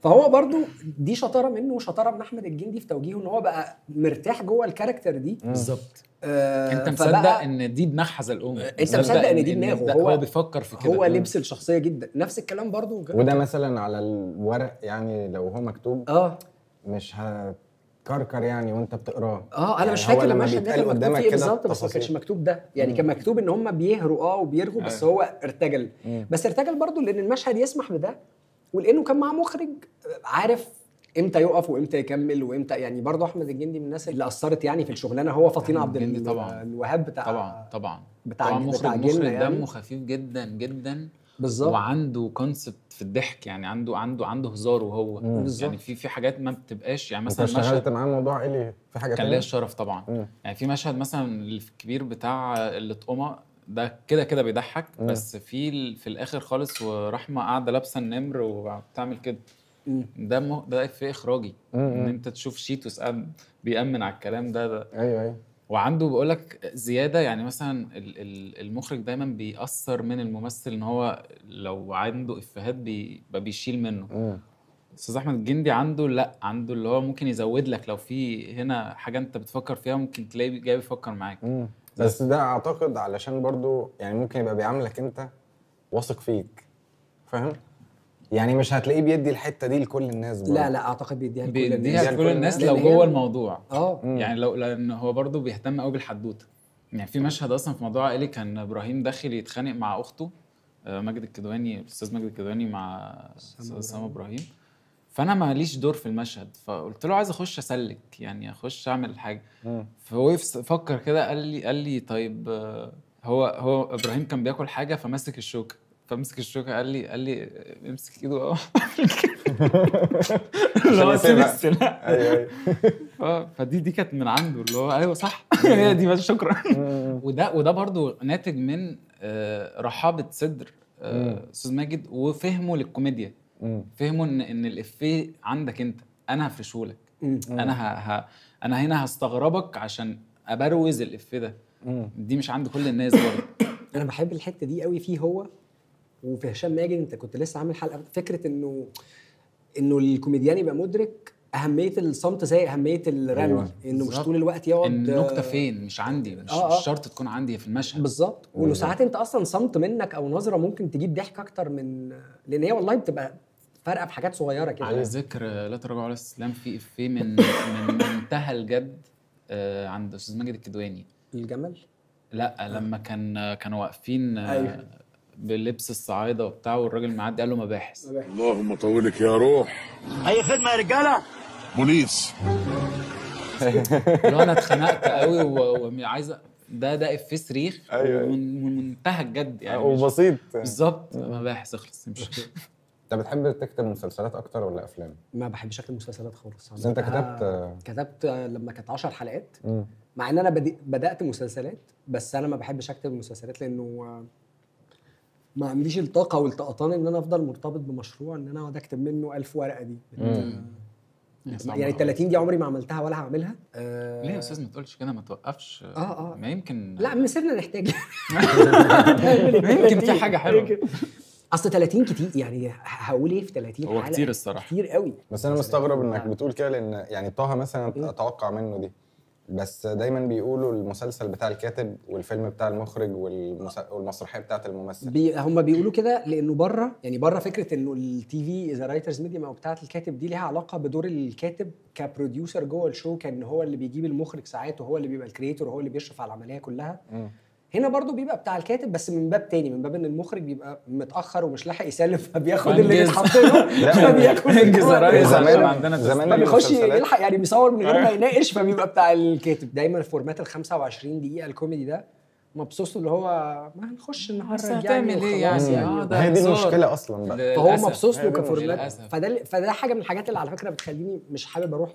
فهو برضو دي شطاره منه وشطاره من احمد الجندي في توجيهه ان هو بقى مرتاح جوه الكاركتر دي بالظبط. انت مصدق ان دي دماغها زلقوم، انت مصدق ان دي دماغه، هو بيفكر في كده، هو لبس الشخصيه جدا. نفس الكلام برضو وده مثلا على الورق يعني لو هو مكتوب مش هتكركر يعني وانت بتقراه. انا يعني مش فاكر لما المشهد ده كان مكتوب فيه بالظبط، بس ما كانش مكتوب ده يعني. كان مكتوب ان هم بيهروا وبيرغوا، بس هو ارتجل. بس ارتجل برضو لان المشهد يسمح بده، ولانه كان معاه مخرج عارف امتى يقف وامتى يكمل وامتى يعني. برضو احمد الجندي من الناس اللي اثرت يعني في الشغلانه، هو فطين عبد الوهاب بتاع طبعا مخرج يعني. دمه خفيف جدا جدا بالظبط، وعنده كونسبت في الضحك يعني، عنده هزار وهو يعني في حاجات ما بتبقاش يعني. مثلا انت اشتغلت معاه موضوع ايه في حاجه كان ليا الشرف طبعا. يعني في مشهد مثلا الكبير بتاع اللي طقمه ده كده بيضحك، بس في الاخر خالص ورحمه قاعده لابسه النمر وبتعمل كده، ده في اخراجي ان انت تشوف شيتوس قاعد بيأمن على الكلام ده. ايوه. وعنده بقولك زياده يعني، مثلا المخرج دايما بيأثر من الممثل ان هو لو عنده افيهات بيشيل منه. استاذ احمد الجندي عنده اللي هو ممكن يزود لك لو في هنا حاجه انت بتفكر فيها، ممكن تلاقيه جاي بيفكر معاك. بس ده اعتقد علشان برضو يعني ممكن يبقى بيعاملك انت واثق فيك، فاهم يعني؟ مش هتلاقيه بيدي الحته دي لكل الناس برضو. لا اعتقد بيديها لكل الناس لو جوه الموضوع. يعني لان هو برضو بيهتم قوي بالحدوته. يعني في مشهد اصلا في موضوع عائلي كان ابراهيم داخل يتخانق مع اخته ماجد الكدواني، الاستاذ ماجد الكدواني مع سام ابراهيم. فانا ماليش دور في المشهد، فقلت له عايز اخش اسلك يعني، اخش اعمل حاجه. فهو فكر كده قال لي طيب هو ابراهيم كان بياكل حاجه فمسك الشوكه، فمسك الشوكه قال لي امسك ايده عشان يسيبها. ايوه فدي كانت من عنده اللي هو ايوه صح هي دي بس شكرا. وده برضو ناتج من رحابه صدر استاذ ماجد وفهمه للكوميديا. فهموا ان الافيه عندك انت، انا هفرشهولك، انا هنا هستغربك عشان ابروز الافيه ده. دي مش عند كل الناس برضه. انا بحب الحته دي قوي فيه هو وفي هشام ماجد. انت كنت لسه عامل حلقه فكره انه الكوميديان يبقى مدرك اهميه الصمت زي اهميه الرمي. انه مش طول الوقت يقعد النكته فين مش عندي، مش شرط تكون عندي في المشهد بالظبط. وانه ساعات انت اصلا صمت منك او نظره ممكن تجيب ضحك اكتر من، لان هي والله بتبقى فارقه في حاجات صغيره كده. على ذكر لا تراجع ولا استسلام، في افيه من منتهى الجد عند استاذ ماجد الكدواني. الجمل؟ لا لما كانوا واقفين بلبس الصعايده وبتاع، والراجل معدي قال له مباحث. اللهم طولك يا روح. اي خدمه يا رجاله. بوليس. لو انا اتخنقت قوي وعايزه ده افيه صريخ من منتهى الجد يعني، وبسيط بالظبط. مباحث اخلص امشي. انت بتحب تكتب مسلسلات اكتر ولا افلام؟ ما بحبش اكتب مسلسلات خالص. بس انت كتبت لما كانت 10 حلقات. مع ان انا بدات مسلسلات، بس انا ما بحبش اكتب مسلسلات لانه ما عنديش الطاقه والطقطان ان انا افضل مرتبط بمشروع ان انا اقعد اكتب منه 1000 ورقه دي. يعني 30 دي عمري ما عملتها ولا هعملها. ليه يا استاذ ما تقولش كده، ما توقفش. ما يمكن لا مسيرنا نحتاج يمكن في حاجه حلوه. اصل 30 كتير يعني، هقول ايه في 30 حلقه؟ هو كتير الصراحه، كتير قوي. بس انا مستغرب انك بتقول كده، لان يعني طه مثلا اتوقع منه دي، بس دايما بيقولوا المسلسل بتاع الكاتب والفيلم بتاع المخرج والمسرحيه بتاعه الممثل. هم بيقولوا كده لانه بره فكره انه التي في ذا رايترز ميديم او بتاعه الكاتب دي ليها علاقه بدور الكاتب كبروديوسر جوه الشو، كان هو اللي بيجيب المخرج ساعات، وهو اللي بيبقى الكرييتور وهو اللي بيشرف على العمليه كلها. هنا برضو بيبقى بتاع الكاتب بس من باب تاني، من باب ان المخرج بيبقى متاخر ومش لاحق يسلم، فبياخد اللي بيتحط له. زمان بيخش يلحق يعني، بيصور من غير ما يناقش، فبيبقى بتاع الكاتب. دايما الفورمات ال 25 دقيقه الكوميدي ده مبسوط اللي هو ما هنخش النهارده تعمل ايه يعني. هي دي المشكله اصلا بقى، فهو مبسوط له كفورمات. فده حاجه من الحاجات اللي على فكره بتخليني مش حابب اروح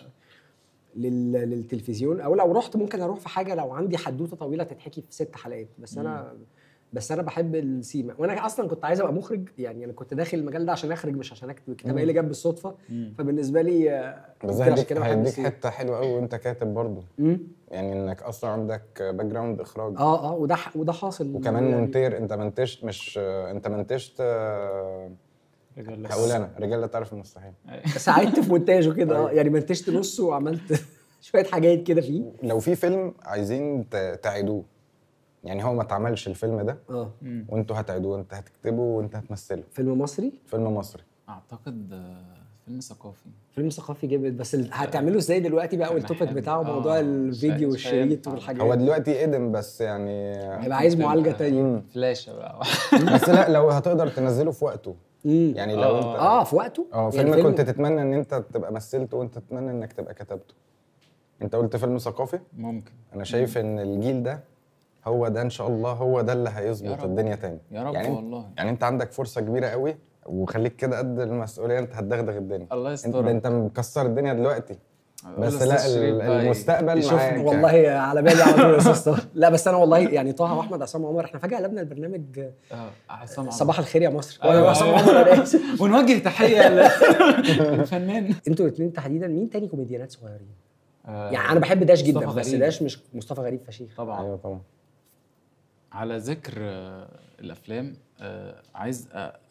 للتلفزيون، او لو رحت ممكن اروح في حاجه لو عندي حدوته طويله تتحكي في 6 حلقات. بس انا بحب السيما، وانا اصلا كنت عايز ابقى مخرج يعني. انا كنت داخل المجال ده عشان اخرج مش عشان اكتب. الكتابه اللي جت بالصدفه، فبالنسبه لي بس هيديك حته حلوه قوي وانت كاتب برضو. يعني انك اصلا عندك باك جراوند اخراج. وده حاصل. وكمان مونتير، انت منتجت هقول انا رجال لا تعرف المستحيل. ساعدت في مونتاجه كده يعني منتجت نصه وعملت شويه حاجات كده فيه. لو في فيلم عايزين تعيدوه، يعني هو ما اتعملش الفيلم ده وانتوا هتعيدوه، انت هتكتبه وانت هتمثله. فيلم مصري؟ فيلم مصري اعتقد فيلم ثقافي. فيلم ثقافي جامد، بس هتعملوا ازاي دلوقتي بقى؟ والتوبيك بتاعه موضوع الفيديو والشريط والحاجات. هو دلوقتي قدم بس يعني هيبقى عايز معالجه تانية. فلاشه بقى. بس لا لو هتقدر تنزله في وقته يعني لو انت في وقته فيلم يعني كنت تتمنى ان انت تبقى مثلته وانت تتمنى انك تبقى كتبته. انت قلت فيلم ثقافي ممكن. انا شايف ان الجيل ده هو ده ان شاء الله، هو ده اللي هيظبط الدنيا تاني يا رب يعني والله. يعني انت عندك فرصه كبيره قوي وخليك كده قد المسؤوليه، انت هتدغدغ الدنيا. الله يسترك. انت مكسر الدنيا دلوقتي بس لا المستقبل معاك. والله على بالي على طول يا استاذ. لا بس انا والله يعني طه واحمد عصام عمر احنا فجاه قلبنا البرنامج صباح الخير يا مصر. عصام عمر انا اسف. ونوجه تحيه للفنان. انتوا الاثنين تحديدا مين تاني كوميديانات صغيرين؟ يعني انا بحب داش جدا بس داش مش مصطفى غريب فشيخ طبعا. ايوه طبعا. على ذكر الافلام عايز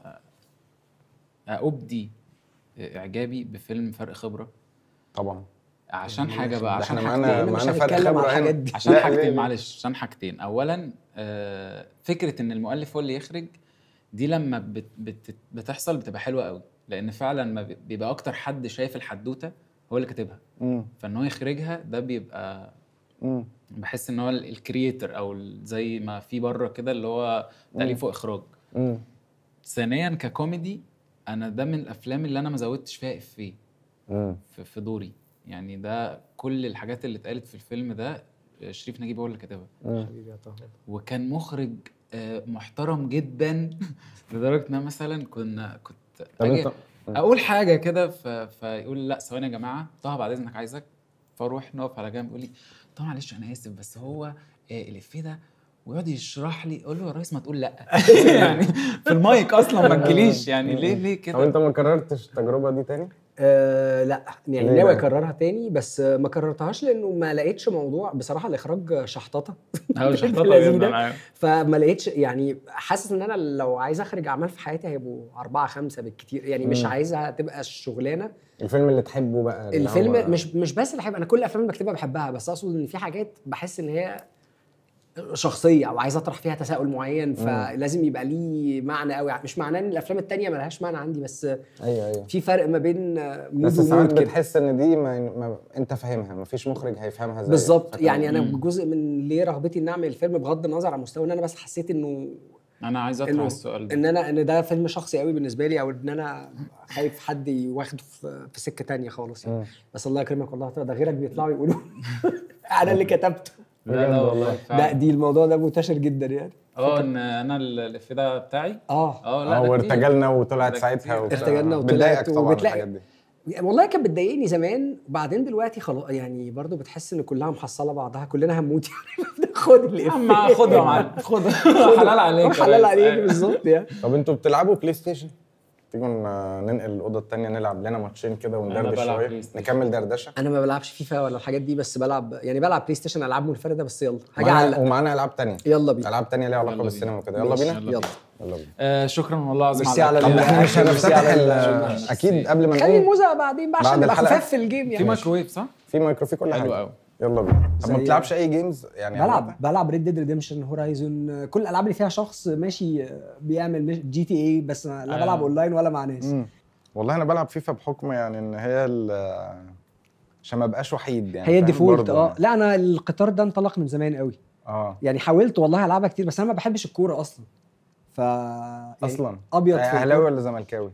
أبدي اعجابي بفيلم فرق خبره طبعا عشان حاجه بقى، عشان معانا فرق خبره هنا عشان حاجتين معلش، عشان حاجتين. اولا فكره ان المؤلف هو اللي يخرج دي لما بتحصل بتبقى حلوه قوي، لان فعلا ما بيبقى اكتر حد شايف الحدوته هو اللي كاتبها، فان هو يخرجها ده بيبقى بحس ان هو الكرييتور او زي ما في بره كده اللي هو تأليف واخراج. ثانيا ككوميدي انا ده من الافلام اللي انا ما زودتش فيها افيه في دوري، يعني ده كل الحاجات اللي اتقالت في الفيلم ده شريف نجيب هو اللي كاتبها. حبيبي يا طه. وكان مخرج محترم جدا لدرجه ان انا مثلا كنت اقول حاجه كده فيقول لا ثواني يا جماعه طه بعد اذنك عايزك، فاروح نقف على جنب يقول لي طه معلش انا اسف بس هو الافيه ده، ويقعد يشرح لي اقول له يا ريس ما تقول لا يعني في المايك اصلا ما تجيليش يعني ليه كده. هو انت ما كررتش التجربه دي تاني؟ لا يعني ناوي اكررها تاني بس ما كررتهاش لانه ما لقيتش موضوع بصراحه. الاخراج شحططه شحططه فما لقيتش يعني حاسس ان انا لو عايز اخرج اعمال في حياتي هيبقوا 4-5 بالكتير يعني مش عايزها تبقى الشغلانه. الفيلم اللي تحبه بقى الفيلم مش بس اللي بحب، انا كل الافلام اللي بكتبها بحبها، بس اقصد ان في حاجات بحس ان هي شخصيه او عايز اطرح فيها تساؤل معين فلازم يبقى ليه معنى قوي. مش معناه ان الافلام التانية ملهاش معنى عندي، بس ايوه في فرق ما بين بس ساعات بتحس ان دي ما انت فاهمها، مفيش مخرج هيفهمها زي بالظبط. يعني انا جزء من ليه رغبتي ان اعمل الفيلم بغض النظر عن مستوى ان انا بس حسيت انه انا عايز اطرح السؤال ده ان ده فيلم شخصي قوي بالنسبه لي، او ان انا خايف حد ياخده في سكه تانية خالص يعني. بس الله يكرمك والله ده غيرك بيطلعوا يقولوا انا اللي كتبته. لا والله لا دي الموضوع ده منتشر جدا يعني. ان انا الافيه ده بتاعي لا وارتجلنا وطلعت ساعتها ارتجلنا وطلعت وبتلاقي والله كانت بتضايقني زمان، وبعدين دلوقتي خلاص يعني برضو بتحس ان كلها محصله بعضها، كلنا هنموت يعني. خد الافيه خدها معاك خدها حلال عليك حلال عليك بالظبط يعني. طب انتوا بتلعبوا بلاي ستيشن؟ تيجوا ننقل الاوضه الثانيه نلعب لنا ماتشين كده وندردش شويه نكمل دردشه. انا ما بلعبش فيفا ولا الحاجات دي، بس بلعب بلاي ستيشن العاب منفرده بس. يلا حاجه ومعانا العاب ثانيه. يلا بينا العاب ثانيه ليها علاقه بالسينما وكده. يلا بينا يلا بينا. شكرا والله العظيم على احنا مش هنفتح اكيد قبل ما خلي الموزه بعدين بقى عشان نبقى خفاف في الجيم يعني. في مايكرويف صح؟ في مايكروفي كل حاجه. يلا بينا. طب ما بتلعبش اي جيمز يعني؟ بلعب ريد ديد ريديمشن، هورايزون، كل الالعاب اللي فيها شخص ماشي بيعمل جي تي اي، بس لا بلعب اونلاين ولا مع ناس. والله انا بلعب فيفا بحكم يعني ان هي عشان ما ابقاش وحيد يعني. هي الديفولت. لا انا القطار ده انطلق من زمان قوي. يعني حاولت والله العبها كتير، بس انا ما بحبش الكوره اصلا. يعني اصلا ابيض اهلاوي ولا زملكاوي؟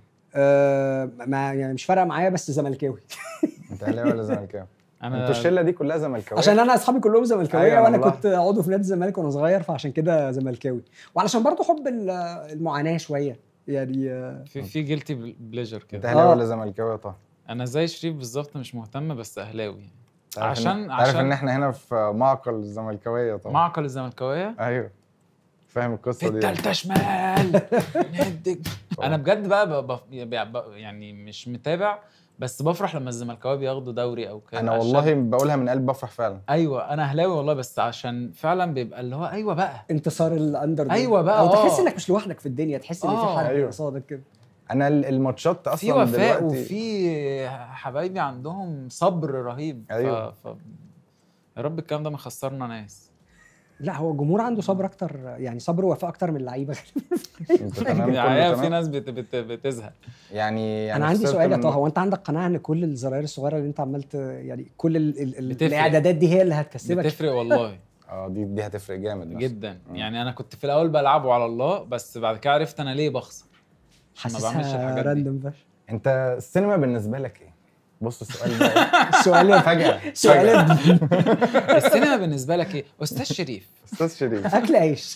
ما يعني مش فارقه معايا بس زملكاوي. انت اهلاوي ولا زملكاوي؟ انتوا الشله دي كلها زملكاويه؟ عشان انا اصحابي كلهم زملكاويه وانا كنت عضو في نادي الزمالك وانا صغير، فعشان كده زملكاوي، وعلشان برضو حب المعاناه شويه يعني. في جيلتي بليجر كده. انت اهلاوي ولا زملكاوي يا طه؟ انا زي شريف بالظبط مش مهتم بس اهلاوي. عشان ان احنا هنا في معقل الزملكاويه طبعا. معقل الزملكاويه؟ ايوه فاهم القصه دي. التالتة شمال انا بجد بقى يعني مش متابع، بس بفرح لما الزملكاويه بياخدوا دوري او كده. انا والله بقولها من قلب بفرح فعلا. ايوه انا اهلاوي والله، بس عشان فعلا بيبقى اللي هو ايوه بقى انتصار الاندر. ايوه بقى او تحس انك مش لوحدك في الدنيا، تحس ان في حد قصادك كده. انا الماتشات اصلا في وفاء دلوقتي وفي حبايبي عندهم صبر رهيب. أيوة. يا رب الكلام ده ما خسرنا ناس. لا هو الجمهور عنده صبر اكتر، يعني صبر ووفاء اكتر من اللعيبه. يعني في ناس بتزهق. يعني انا عندي سؤال يا طه، هو انت عندك قناعه ان كل الزراير الصغيره اللي انت عملت يعني كل الاعدادات دي هي اللي هتكسبك؟ بتفرق والله. دي هتفرق جامد جدا. يعني انا كنت في الاول بلعبه على الله، بس بعد كده عرفت انا ليه بخسر. ما بعملش الحاجات دي. انت السينما بالنسبه لك ايه؟ بص السؤال ده السؤال فجأة السينما بالنسبه لك ايه استاذ شريف؟ استاذ شريف اكل عيش.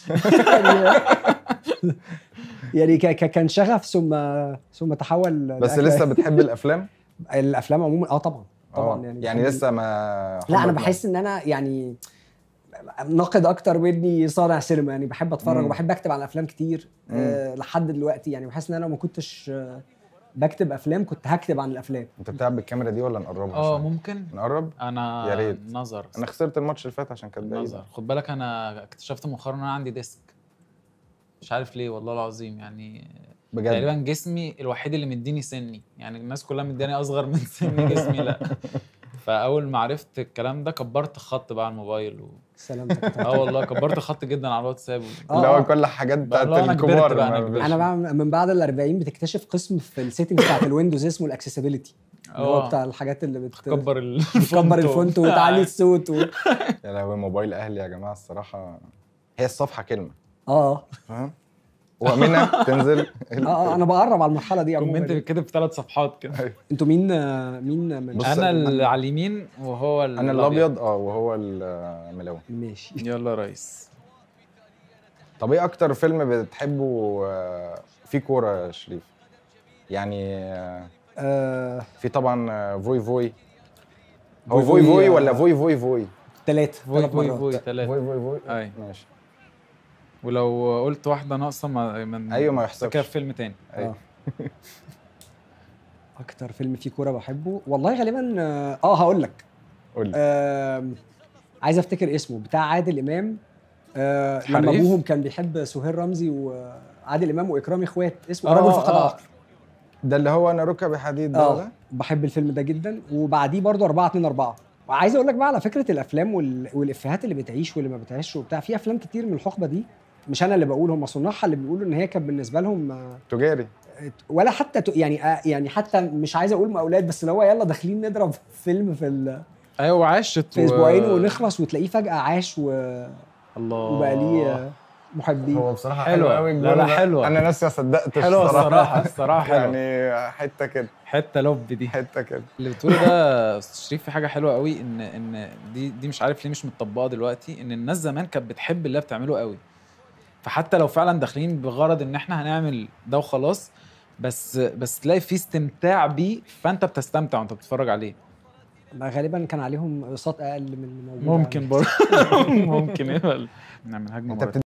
يعني كان شغف ثم تحول. بس لسه بتحب الافلام عموما؟ طبعا يعني لسه ما لا انا بحس ان انا يعني ناقد اكتر مني صانع سينما، يعني بحب اتفرج وبحب اكتب عن افلام كتير لحد دلوقتي. يعني بحس ان انا ما كنتش بكتب افلام كنت هكتب عن الافلام. انت بتلعب بالكاميرا دي ولا نقربها؟ ممكن نقرب. انا يا ريت. نظر. انا خسرت الماتش اللي فات عشان كانت بعيده. خد بالك انا اكتشفت مؤخرا ان انا عندي ديسك، مش عارف ليه والله العظيم. يعني بجد تقريبا جسمي الوحيد اللي مديني سني، يعني الناس كلها مدياني اصغر من سني جسمي لا. فاول ما عرفت الكلام ده كبرت خط بقى على الموبايل سلامتك. والله كبرت خط جدا على الواتساب اللي هو كل حاجات بتاعت الكبار. انا بقى من بعد ال40 بتكتشف قسم في السيتنجز بتاعت الويندوز اسمه الاكسسبيليتي، اللي هو بتاع الحاجات اللي بتكبر الفونت وتعلي الصوت يا لهوي موبايل اهلي يا جماعه الصراحه هي الصفحه كلمه فاهم ومنها تنزل انا بقرب على المرحله دي. كومنت بيتكتب في 3 صفحات كده. انتوا مين من انا اللي على اليمين وهو انا الابيض وهو الملون. ماشي يلا يا ريس. طب ايه اكتر فيلم بتحبه فيه كوره يا شريف؟ يعني في طبعا فوي فوي. هو فوي فوي ولا فوي فوي؟ 3 فوي فوي 3 فوي اي ماشي. ولو قلت واحده ناقصه ما يحسبش كده فيلم تاني. اكتر فيلم فيه كوره بحبه والله غالبا هقول لك. قول لي. عايز افتكر اسمه، بتاع عادل امام لما ابوهم كان بيحب سهير رمزي، وعادل امام واكرامي اخوات، اسمه رجل فقد عقل. ده اللي هو انا ركبي حديد ده. بحب الفيلم ده جدا. وبعديه برضو 4-2-4. وعايز اقول لك بقى على فكره الافلام والافيهات اللي بتعيش واللي ما بتعيش وبتاع. في افلام كتير من الحقبه دي مش انا اللي بقول، هم صناعها اللي بيقولوا ان هي كانت بالنسبه لهم تجاري، ولا حتى يعني حتى مش عايز اقول مقاولات، بس اللي هو يلا داخلين نضرب فيلم في ايوه عاشت في اسبوعين ونخلص، وتلاقيه فجاه عاش الله وبقى ليه محبين. هو بصراحه حلو قوي. لا حلوه. انا نفسي ما صدقتش الصراحه حلوه. يعني حته كده، حته لوب دي، حته كده اللي بتقوله ده شريف. في حاجه حلوه قوي ان دي مش عارف ليه مش متطبقه دلوقتي. ان الناس زمان كانت بتحب اللي بتعمله قوي، فحتى لو فعلا داخلين بغرض ان احنا هنعمل ده وخلاص، بس تلاقي فيه استمتاع بيه، فانت بتستمتع وانت بتتفرج عليه. غالبا كان عليهم اقساط اقل من الموجود. ممكن برضه ممكن نعمل هجمه.